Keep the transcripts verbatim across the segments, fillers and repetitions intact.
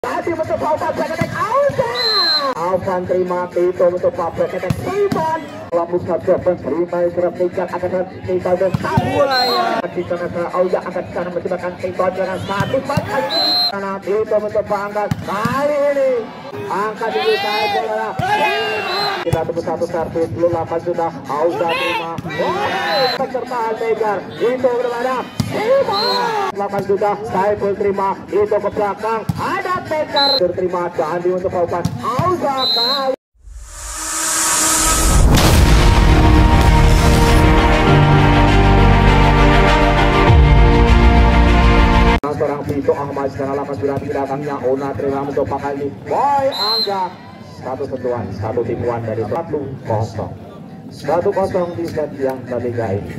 Tadi untuk Alvan Breketek Alvan. Alvan terima itu untuk Pak Breketek Simon. Lalu saja menerima serap tingkat akan tinggal dan satu. Di sana Auya akan sana menciptakan tinggal dengan satu kali ini. Karena itu untuk Pak Angkat kali ini. Angkat dulu saya bola. Kita tunggu satu servis dulu delapan juta. Auya terima. Pesertaan Tegar itu bermana. delapan juta Saiful terima itu ke belakang. Ada Tegar terima Dandi untuk Alvan. Auya kali. Seorang Vito Ahmad sekarang lapas sudah datangnya Ona terima untuk Pak Kali Boy Angga satu sentuhan satu tipuan dari satu kosong satu kosong di set yang ketiga ini.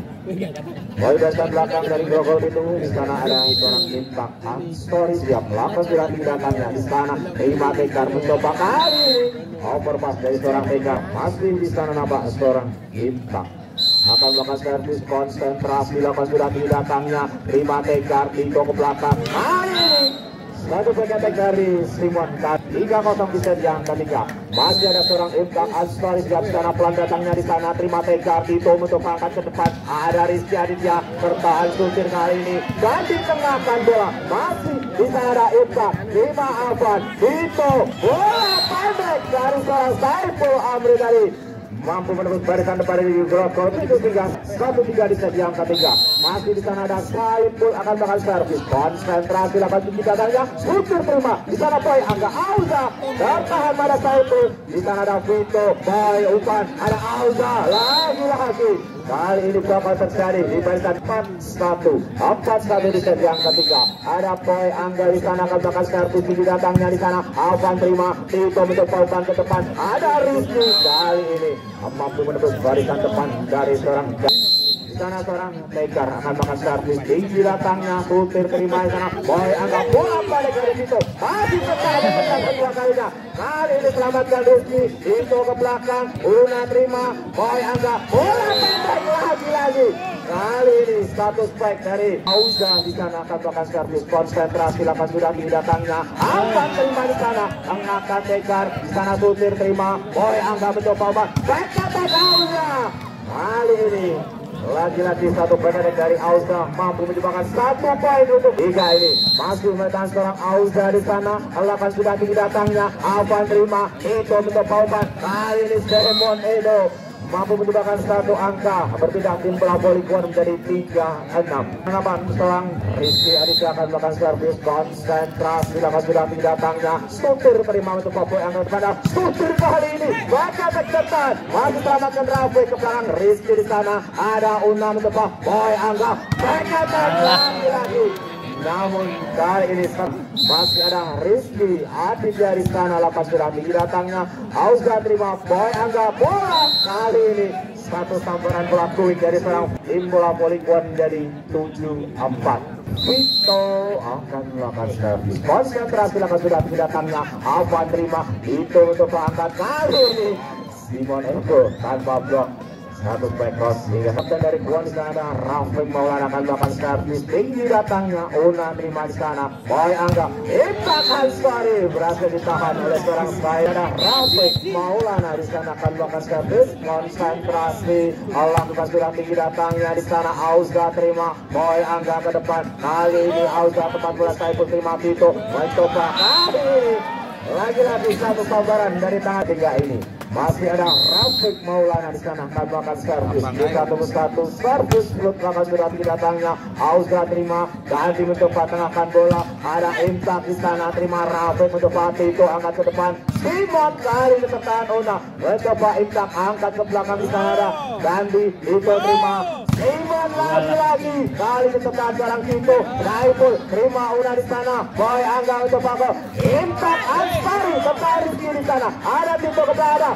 Boy dasar belakang dari Grogol itu di sana ada seorang Impact Story siap lapas sudah datangnya di sana terima Tegar mencoba kali overpass dari seorang Tegar masih di sana nampak seorang Impact akan melakukan servis konsentrasi lakukan sudah datangnya terima Tegar Tito ke belakang kali ini satu peketek dari Simon tiga kosong di set yang ketiga. Masih ada seorang Impact Asfari siap sana pelan datangnya di sana terima Tegar Tito untuk angkat ke depan ada Rizky Aditya bertahan kusir kali ini dan ditengahkan bola masih di sana ada Impact terima Alvan Tito bola pendek dari seorang Saiful Amri tadi mampu menembus barisan depan dari Grogol itu tiga satu tiga di set yang ketiga. Masih di sana ada Saiful akan bakal servis konsentrasi lakukan tinggi datangnya putar terima di sana Boy Angga Auza tertahan pada Saiful di sana ada Vito Boy Upan ada Auza lagi lagi kali ini bakal terjadi di barisan empat satu empat satu di set yang ketiga. Ada Boy Angga di sana akan bakal servis tinggi datangnya di sana Alvan terima Tito untuk Paupan ke depan ada Rizky kali ini mampu menembus barisan depan dari seorang di sana seorang Tegar akan makan servis tinggi datangnya putir terima di sana Boy Angga bola balik dari situ masih tertahan dengan kedua kalinya kali ini selamatkan Rizky itu ke belakang Una terima Boy Angga bola pendek lagi-lagi kali ini status baik dari Auza di sana akan makan servis konsentrasi lakukan sudah tinggi datangnya Alvan terima di sana mengakan Tegar di sana putir terima Boy Angga mencoba obat baik kata Auza kali ini lagi-lagi satu pendek dari Auza mampu menyumbangkan satu poin untuk tiga ini masih menekan seorang Auza di sana lakukan sudah tinggi datangnya Alvan terima itu mencoba obat kali ini Demon Edo mampu menyumbangkan satu angka berpindah tim bola voli kuat menjadi tiga enam. Menapan seorang Rizky Aditya akan melakukan servis konsentrasi lakukan sudah tinggi datangnya Sutir terima untuk Boy Angga pada Sutir kali ini baca tercetan masih selamatkan Rafi ke belakang Rizky di sana ada Una untuk Boy Angga baca lagi-lagi namun kali ini masih ada Rizky Aditya di sana lapas sudah tinggi datangnya Auza terima Boy Angga bola kali ini satu sambaran bola quick dari seorang tim bola voli kuat menjadi tujuh empat. Vito akan melakukan servis konsentrasi lapas sudah tinggi datangnya Alvan terima itu untuk angkat kali ini Simon Eko tanpa blok satu back cross hingga kapten dari Guan di sana ada Rafiq Maulana akan melakukan servis tinggi datangnya Una terima di sana Boy Angga Impact Asfari berhasil ditahan oleh seorang saya ada Rafiq Maulana di sana akan melakukan servis konsentrasi lakukan sudah tinggi datangnya di sana Auza terima Boy Angga ke depan kali ini Auza tempat bola Saiful terima Vito mencoba kali lagi-lagi satu sabaran dari tangan tiga ini masih ada Rafiq Maulana di sana akan melakukan servis tiga satu satu servis belum lakukan sudah tinggi datangnya Auza terima dan mencoba tengahkan bola ada Impact di sana terima Rafiq mencoba Tito angkat ke depan Simon kali ini tertahan Ona mencoba Impact angkat ke belakang di sana ada Dandi Tito terima Simon lagi-lagi kali ini tertahan seorang Tito Saiful terima Una di sana Boy Angga untuk Pago Impact Asfari tertahan Rizky di sana ada Tito ke belakang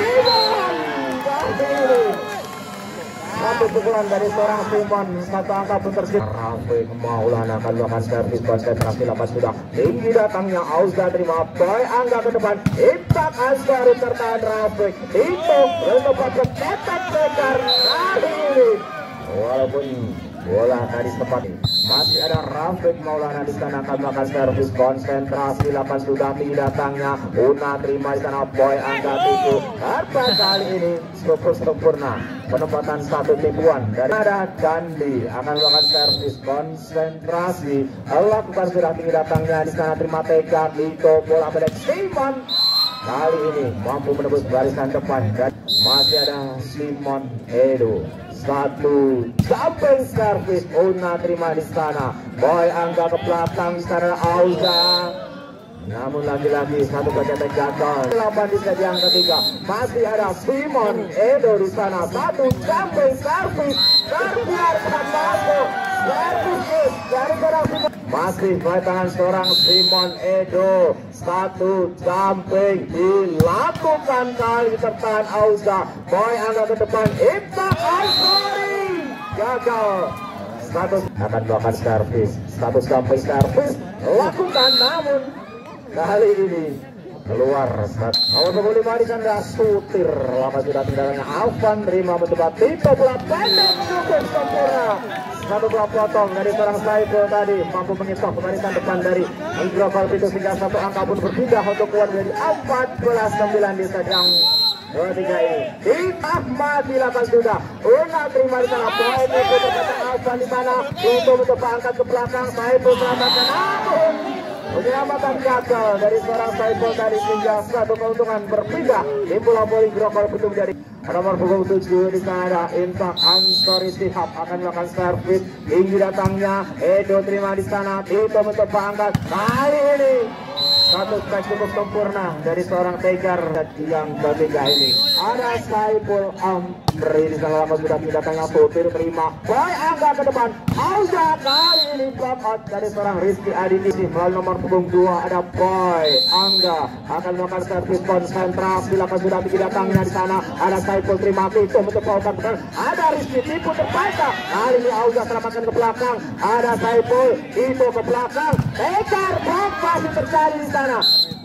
Simon kali satu pukulan dari seorang Simon satu angka pun tersebut Rafiq Maulana akan melakukan servis konsentrasi lapas sudah tinggi datangnya Auza terima Boy Angga ke depan Impact Asfari tertahan Rafiq itu mencoba kecetak Tegar kali ini walaupun bola tadi sempat Masih ada Rafiq Maulana di sana akan melakukan servis konsentrasi. Lapan sudah tinggi datangnya. Una terima di sana. Boy angka itu. Harta kali ini cukup sempurna. Penempatan satu tipuan dari ada Dandi akan melakukan servis konsentrasi. Lakukan sudah tinggi datangnya di sana. Terima tekad itu bola pendek Simon. Kali ini mampu menembus barisan depan. Dan masih ada Simon Edo. Satu jumping service. Una terima di sana. Boy angka ke belakang di sana. Auza. Namun lagi-lagi satu kecetek gagal. Delapan di set yang ketiga. Masih ada Simon Edo di sana. Satu jumping service. Terbiarkan masuk. Service dari seorang Simon. Masih baik tangan seorang Simon Edo. Satu jumping dilakukan kali tertahan Auza. Boy angka ke depan. Ibta Ansori gagal. Status akan melakukan servis. Status jumping servis lakukan, namun kali ini keluar. Awal ke lima di sana Sutir. Lama sudah tinggalnya Alvan terima mencoba tipe bola pendek cukup sempurna. Satu bola potong dari seorang Saiful tadi mampu mengitok barisan depan dari Indra itu sehingga satu angka pun berpindah untuk keluar dari empat belas sembilan di set yang ketiga ini. Ditahmat dilakukan sudah. Una terima di sana. Boy itu berkata Alvan di mana untuk mencoba angkat ke belakang. Saiful selamatkan, namun penyelamatan gagal dari seorang Saiful tadi sehingga satu keuntungan berpindah di bola voli Grokol Putung dari nomor punggung tujuh di sana ada Intak Ansori Sihab akan melakukan servis tinggi datangnya. Edo terima di sana. Itu mencoba angkat kali ini. Satu strike cukup sempurna dari seorang Tegar. Yang ketiga ini ada Saiful Amri di sana. Lama sudah datangnya Sutir terima. Boy angka ke depan. Auza kali ini block out dari seorang Rizky Aditya. Melalui nomor punggung dua ada Boy Angga akan melakukan servis konsentrasi. Lama sudah tinggi datangnya di sana. Ada Saiful terima itu mencoba angkat. Ada Rizky tipu terbaca. Kali ini Auza selamatkan ke belakang. Ada Saiful itu ke belakang. Tegar blok masih terjadi di sana.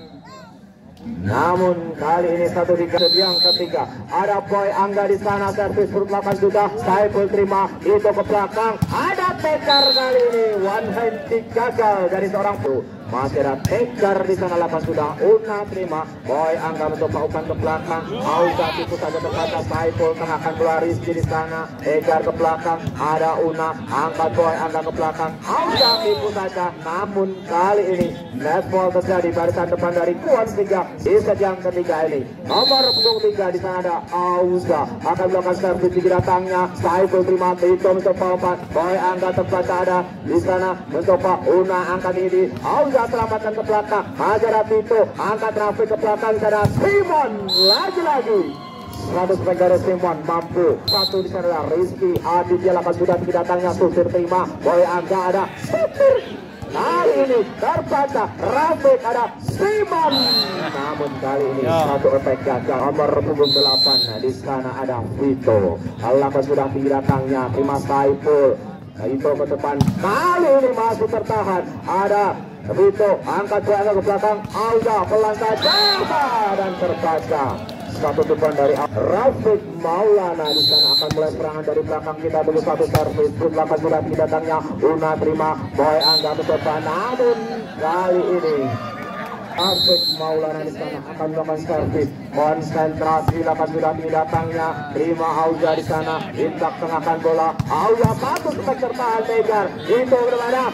Namun kali ini satu di yang ketiga ada Boy Angga di sana servis berlapan sudah. Saiful terima itu ke belakang. Ada Tegar kali ini one hand kick gagal dari seorang pro. Masih ada Tegar di sana. Lapan sudah. Una terima. Boy Angga mencoba umpan ke belakang. Auza tipu saja terbaca. Saiful tengahkan keluar Rizky di sana. Tegar ke belakang. Ada Una angkat Boy Angga ke belakang. Auza tipu saja. Namun kali ini netball terjadi barisan depan dari Kuan tiga. Di set yang ketiga ini nomor punggung tiga di sana ada Auza akan melakukan servis tinggi datangnya. Saiful terima itu mencoba umpan. Boy Angga terbaca ada di sana mencoba Una angkat ini. Auza selamatkan ke belakang. Hajar itu angkat Rafiq ke belakang. Sana Simon lagi-lagi seratus penggara Simon mampu. Satu di sana Rizky Aditya. Lapan sudah tinggi datangnya. Sutir terima. Boy Angga ada Sutir. Kali ini terbaca Rafiq ada Simon. Namun kali ini satu efek gagal. Nomor punggung delapan di sana ada Vito. Lapan sudah tinggi datangnya. Terima Saiful. Itu ke depan. Kali ini masih tertahan. Ada Vito angkat bola ke belakang. Auza pelan saja dan terbaca. Satu depan dari Rafiq Maulana di sana akan mulai serangan dari belakang. Kita tunggu satu servis. Belakang sudah datangnya. Una terima. Boy Angga mencoba, namun kali ini Rafiq Maulana di sana akan melakukan servis konsentrasi. Lapan sudah datangnya. Terima Auza di sana. Intak tengahkan bola. Auza patut untuk tertahan Tegar. Itu kepada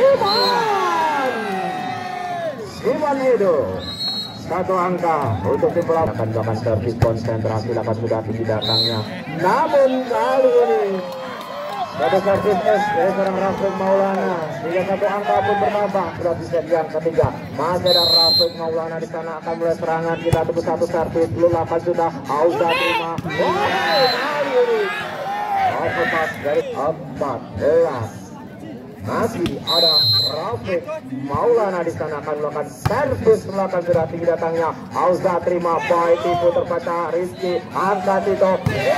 Simon. Simon Edo. Satu angka untuk tim bola akan melakukan servis konsentrasi. Lapan sudah tinggi datangnya. Namun kali ini ada servis S dari seorang Rafiq Maulana. Hingga satu angka pun bertambah. Sudah di set yang ketiga. Masih ada Rafiq Maulana di sana akan mulai serangan. Kita tunggu satu servis. Belum lapan sudah. Auza terima. Oh, kali ini overpass dari empat belas. Masih ada Rafiq Maulana di sana akan melakukan servis. Melakukan sudah tinggi datangnya. Auza terima. Boy tipu terbaca. Rizky angkat itu.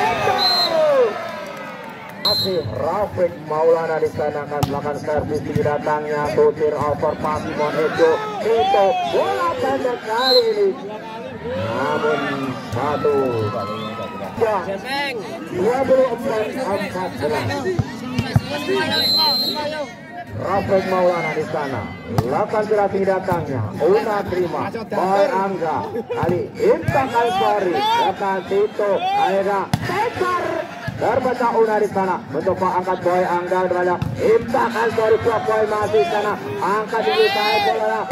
Masih Rafiq Maulana di sana akan melakukan servis tinggi datangnya. Sutir overpass Simon Edo. Itu bola pendek kali ini. Namun satu. Ya, dua puluh empat empat belas. Rafael Maulana di sana. Lakukan terapi datangnya. Una terima. Boy Angga. Kali Intan Alfari. Datang Tito. Akhirnya Tekar. Terbaca Una di sana. Mencoba angkat Boy Angga. Berada Intan Alfari. Boy masih di sana. Angkat di sana. Bola.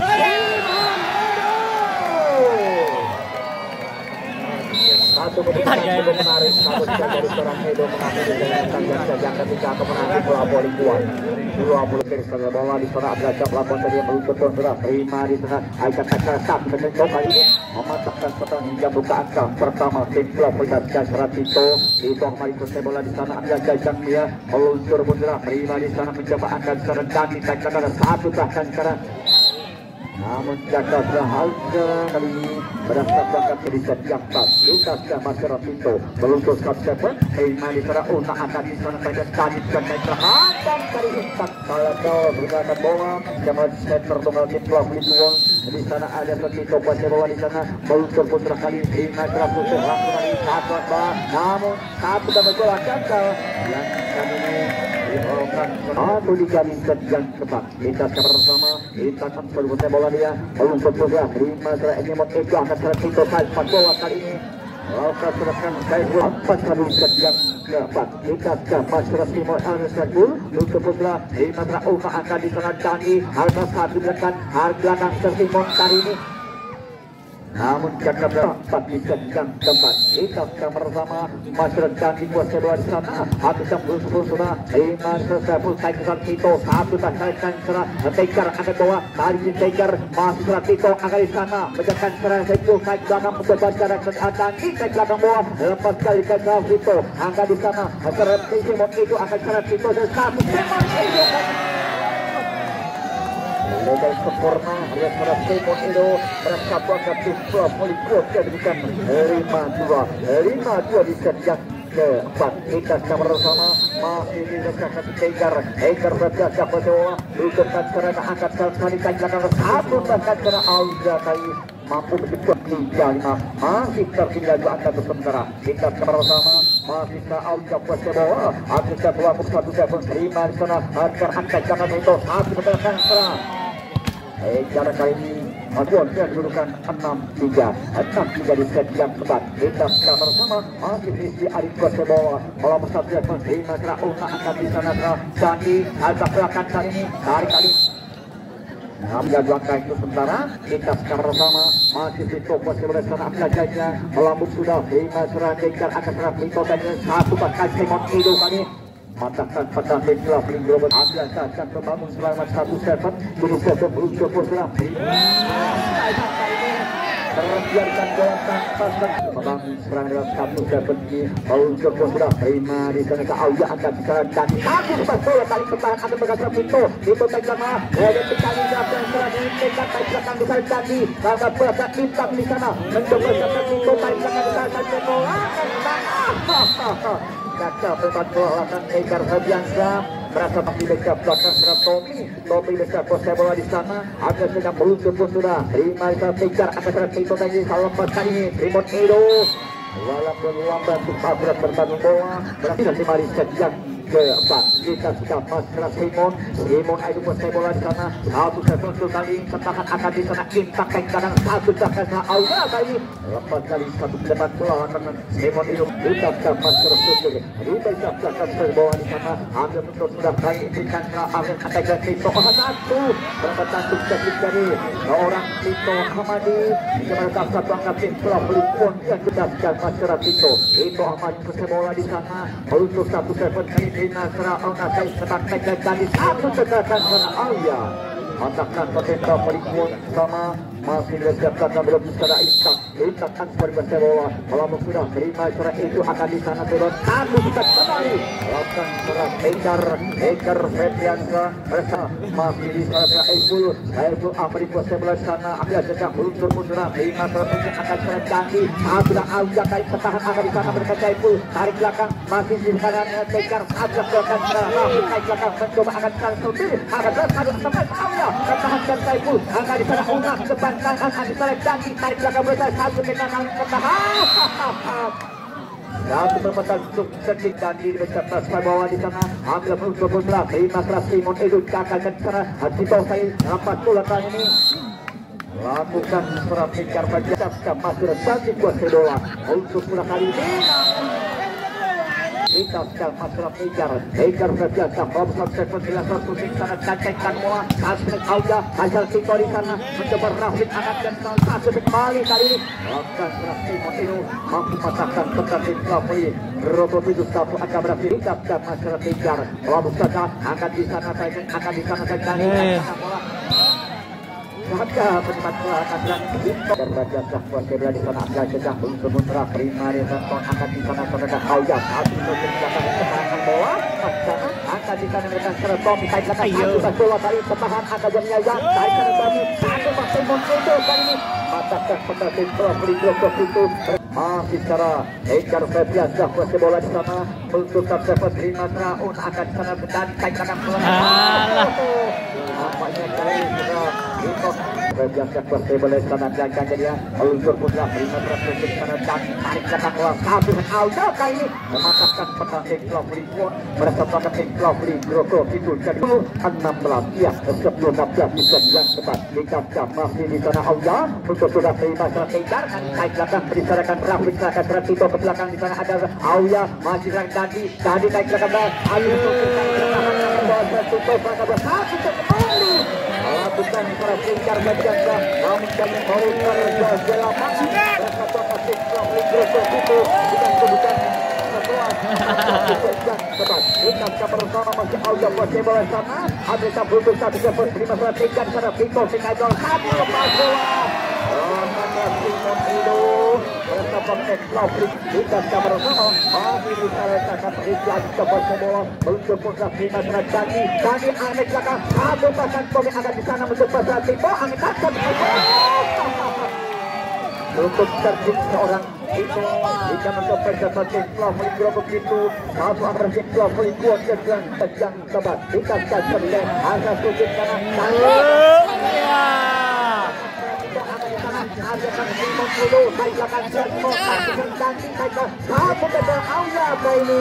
Satu keputusan cukup menarik, satu dari seorang Edo mengambil dengan tanggung jawab ketika kemenangan bola voli kuat. dua puluh kiri setengah bola di sana Abdullah melakukan tadi meluncur sudah terima di sana Aisyah Takasam mencoba kali ini mematahkan petang hingga buka angka pertama tim klub Pelita Jasrat Tito itu kembali selesai bola di sana Abdullah Jajang dia meluncur mundur terima di sana mencoba angka sekarang dan ditekan satu bahkan sekarang. Namun jaga berharga kali ini berdasarkan dari setiap pas Lukas dan Masyarakat Tito meluntur skop seven terima di sana Una akan di sana saja tadi dan naik terhadap dari Ustaz kalau berkata bola jaman center tunggal tim klub Lituan di sana ada Tito kuasa bola di sana meluntur putra kali terima terakhir langsung kali satu bola namun satu dan bola gagal yang kali ini dibawakan satu digariskan yang tepat kita bersama kita akan berbuat bola dia meluntur putra terima setelah ini mau itu akan Tito kali bola kali ini Lauka serahkan baik empat kali sejak keempat kita ke Masyarakat Timur Al-Nasrul untuk putra di matra Uka akan di sana Dani harga satu belakang harga belakang tertimur kali ini namun jaga berempat di sejak keempat kita ke bersama Masyarakat Dani buat kedua di sana habis yang berusaha sudah lima selesai selesai kesal Tito satu tak selesai serah Tekar akan bawa kali ini Tekar Masyarakat Tito akan di sana menjaga serah Tito naik belakang mencoba cara kesehatan naik belakang bawah lepas kali ke Tito angka di sana serah Tito itu akan serah Tito dan satu semua itu legal sempurna alias serah Tito itu merasa buat tim klub Polikot jadikan lima dua lima dua di sejak keempat kita bersama masih di dekat Tekar Tekar berjaga berdoa luturkan kerana angkat kali tanjakan satu bahkan kerana Alja kali mampu menjemput tiga lima masih tertinggal dua angka sementara kita bersama masih ke Alja kuasa bola Afrika dua puluh satu seven terima di sana agar angkat kanan itu satu berjalan serang eh cara kali ini Aduan dia kedudukan enam tiga enam tiga di set yang tepat kita bersama masih isi Arif kuasa bola bola satu yang menerima serah Una akan di sana serah Dani agak belakang kali ini tarik kali Ambil dua kali itu sementara kita bersama masih di toko sebelah sana Abdullah Jajah melambung sudah lima serah Tekar akan serah Tito dan satu bahkan Simon Ido kali matahkan petang telah pelindung ambil akan membangun selamat satu seven tujuh seven berusaha berselang terbiarkan bola tanpa membangun serangan dalam satu seven ini berusaha berselang terima di sana ke Aulia akan sekarang dan satu lepas bola kali pertahanan akan bergerak Tito Tito tak lama ada sekali dan serang di Tekar tak belakang di sana tadi karena berasa hitam di sana mencoba sampai Tito tak belakang di sana dan bola Kakak pemain bola akan Tekar Fabiansa merasa masih dekat belakang serang Tommy Tommy dekat posisi bola di sana ada sedang meluncur pun sudah terima di sana Tekar akan serang Tito tadi salah lepas kali ini Remote Edo walaupun lambat untuk berat bertanding bola berhasil lima di sejak keempat kita sudah Masyarakat Simon Simon itu posisi bola di sana satu seven kali pertahanan akan di sana Intak ke kanan satu bahkan Aulia kali lepas kali satu depan bola akan Simon itu kita sudah Masyarakat Simon kita sudah akan bola di sana ambil betul sudah kali ini kan akan akan Tito satu perempatan sukses dari seorang Tito Hamadi mereka satu angkat tim klub Lukon yang sudah sudah Masyarakat Tito Tito Hamadi posisi bola di sana meluncur satu seven kali Dina serah Ona kait setak tegak dari satu tegakan serah Aulia Matakan potenta Polikon sama masih disiapkan belum secara Intak Intak kan sebagai bola melambung sudah terima serah itu akan di sana turun satu kita kembali lakukan serah Tekar Tekar Febriansa mereka masih di sana Aibul Aibul Afrika sebelah sana ambil sejak meluncur mundur terima serah itu akan serah Dani sudah Aulia kait pertahanan akan di sana mereka Aibul tarik belakang masih di kanan Tekar agak belakang serah masih kait belakang mencoba akan serah sendiri akan berkadu sampai Aulia pertahankan Aibul akan di sana Una depan tangan akan di sana Dani tarik belakang bersama satu ke kanan pertahanan Satu perempuan sukses dan di dekat pasal bawah di sana. Ambil untuk bola. Terima kasih Simon Edu kakak ke sana. Hati tahu saya nampak bola kali ini. Lakukan serap lingkar berjasa masuk cantik buat bola untuk bola kali ini. Kita sekarang masalah Ejar Ejar berjasa Robson Seven Bila satu di sana cantikkan bola Kasih Auja hasil Tito di sana mencoba Rafid akan dan salah satu kembali kali ini lakukan serap Simon itu mampu patahkan tetapi Rafid Robot itu satu akan berhasil kita sekarang masalah Ejar Robot saja akan di sana saja akan di sana saja bola maka penikmat bola akan berhenti dan baca sahwa sebelum di sana akan sedang untuk putra primari Ranton akan di sana saudara Auja satu untuk belakang serangan bola sana akan di sana mereka serta mitai belakang satu bola kali pertahan akan jamnya yang dari sana kami satu masih muncul kali ini matakan pendapat bola beri blok itu masih secara Ejar Febrian sahwa bola di sana untuk dapat terima Raun akan di sana dan mitai belakang bola nampaknya kali ini sudah itu berbiasa kuasa boleh sana belakang jadi untuk putra prima berhasil di sana dan tarik belakang bola satu dan Auja kali ini mematahkan pertahanan Lovely Pun mereka pakai Lovely Groko itu jadi enam belas ya sebelum enam belas bisa yang tepat dikasih masih di sana Auja untuk sudah prima serang Ejar tarik belakang berdasarkan Rafid serahkan serang Tito ke belakang di sana ada Auja masih serang tadi tadi tarik belakang bola Ayu Tito pada satu kembali lakukan para lingkar berjasa namun kami mau kerja lapangan mereka pakai Lovely Groko itu bukan kebutuhan setelah tepat kita bersama masih Auja masih bola sana ada satu satu ke lima belas tiga di sana Vito Singajol satu lepas bola maka Simon itu mereka pakai Lovely kita bersama masih bisa letakkan Rizal coba bola untuk putra lima belas tadi tadi Ahmed belakang satu pasang pemain akan di sana untuk pasang Tito Ahmed akan untuk terjun seorang itu jika mencapai seperti Lovely Groko itu satu agresi Lovely kuat dan tajam tebat dikasih sebagai asal sudut kanan ada kan Simon dulu naik belakang Sermo kasih ganti naik satu ke Auja kali ini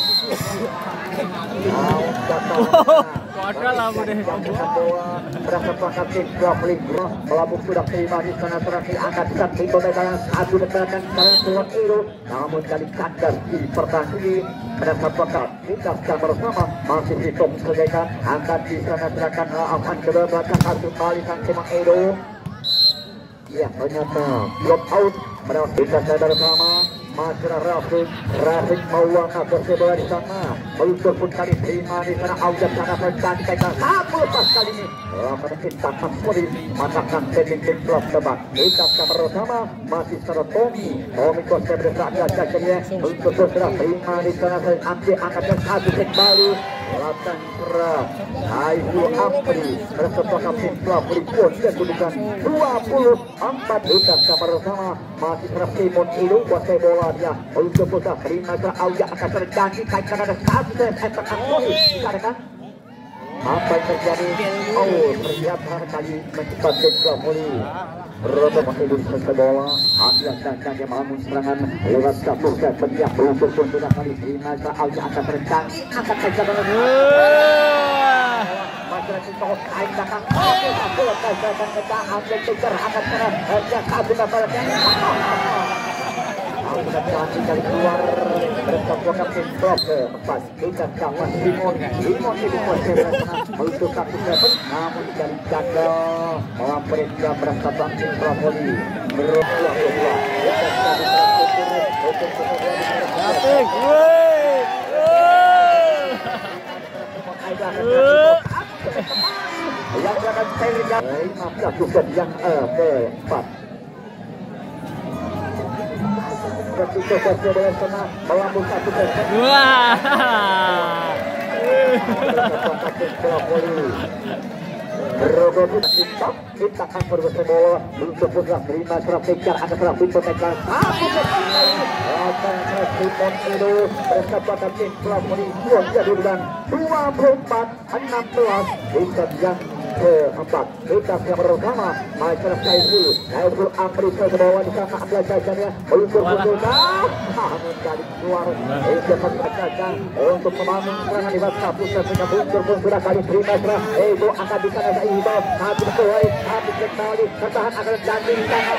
Kuadra lah udah. Berasa pangkat Lovely Groko melambung sudah terima di sana terakhir angkat satu pemegang satu dekat sekarang keluar itu namun kali kandas di pertandingan ini berasa pangkat kita sekarang bersama masih hitung selesaikan angkat di sana serahkan aman ke belakang satu kali sang Simon Edo ya ternyata block out mendapat kita sadar bersama Masyarakat Rafid Rafid Maulana bersebola di sana Meluncur pun kali terima di sana Auja sana berganti kaitan satu lepas kali ini lawan kita Kapuri matakan setting tim blok tebak kita bersama masih secara Tommy Tommy Kosta berdesak di atas jadinya untuk Kosta terima di sana ambil angkatnya satu kembali Latan Serap Aizu Ampri bersama tim blok berikut kedudukan dua puluh empat kita bersama masih serap Simon Ilu Kosta bola dia untuk Kosta terima ke Auja akan terganti kaitkan ada satu efek akui dikatakan apa yang terjadi oh ternyata kali mencepat Lovely Robo menghidupkan selesai bola ambil dan yang bangun serangan lewat satu set setiap untuk pun sudah kali terima ke Auja akan terganti akan terganti masyarakat itu kain belakang satu lepas dan ambil kejar akan serang dia satu kabarnya sudah cantik kali keluar bersama kapten blok keempat kita kawan Simon Simon itu masih bersama untuk satu seven namun dari jaga melampaui dia berasa bangkit Lovely berubah ubah kita tadi untuk cantik yang akan saya lihat lima yang keempat ketika Kosta bola sana melambung satu ke wah Robot kita kita akan berbesar bola untuk putra terima serap kejar ada serap pintu tekan satu kembali akan Simon itu bersama tim Lovely kuat kedudukan dua puluh empat enam belas bisa yang keempat. Kita yang pertama Maestro Saiful. Saiful ambil ke bawah di sana ambil jajannya meluncur mundur. Namun kali keluar. Itu mengajarkan untuk membangun serangan di bawah pusat dengan muncul pun sudah kali terima serah. Itu akan bisa ada itu satu sesuai satu kembali bertahan akan janji di sana.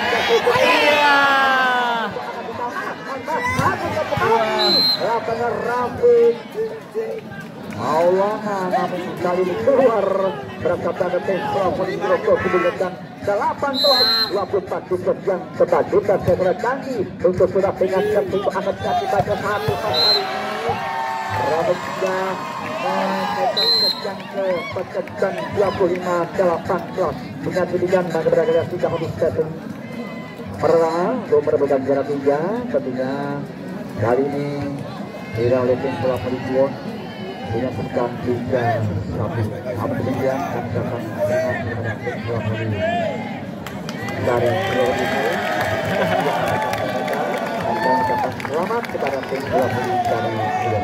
Lapangan Rafiq Maulana namun kali ini keluar berangkat pada Tesla Moniroko kemudian delapan tahun dua puluh empat tiket yang sebagian segera canggih untuk sudah pengaskan untuk akan jatuh pada satu kali Rafiq sudah mengejar ke pekecan dua puluh lima delapan belas dengan pilihan bagi beragam tiga untuk satu pertama untuk merebutkan jarak tiga tentunya kali ini tidak oleh tim bola Pelipuan dengan pekan tiga satu satu kemudian akan datang dengan kepada tim bola Pelipuan dari Pulau itu akan mendapat selamat kepada tim bola Pelipuan dari Pulau.